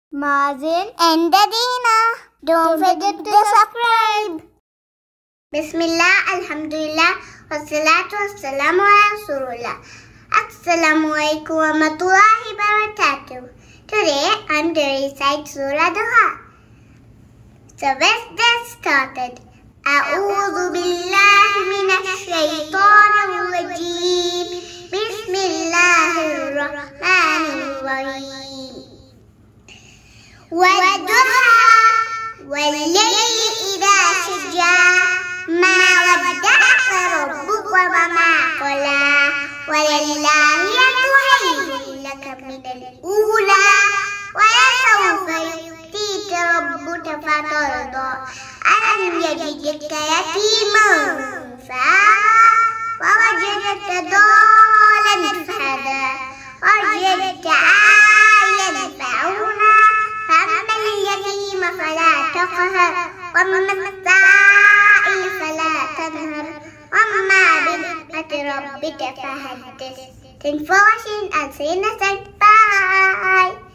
Mazin, and Dadina. Don't forget to subscribe. Bismillah, Alhamdulillah, wassalatu wassalamu ala Rasulullah. Assalamu alaikum warahmatullahi wabarakatuh. Today I'm to recite Surah Duha. So let's get started. A'udhu billahi minash shaitanir rajim. Bismillahirrahmanirrahim. والضحى والليل إذا سجى ما ودعك ربك وما قلى وللآخرة خير لك من الأولى ولسوف يؤتيك ربك فترضى ألم يجدك يتيما فآوى ووجدك ضالا فهدى ووجدك عائلا فأغنى فأما اليتيم فلا تقهر وأما السائل فلا تنهر وأما بنعمة ربك فحدث. Thanks for watching and see you next time. Bye.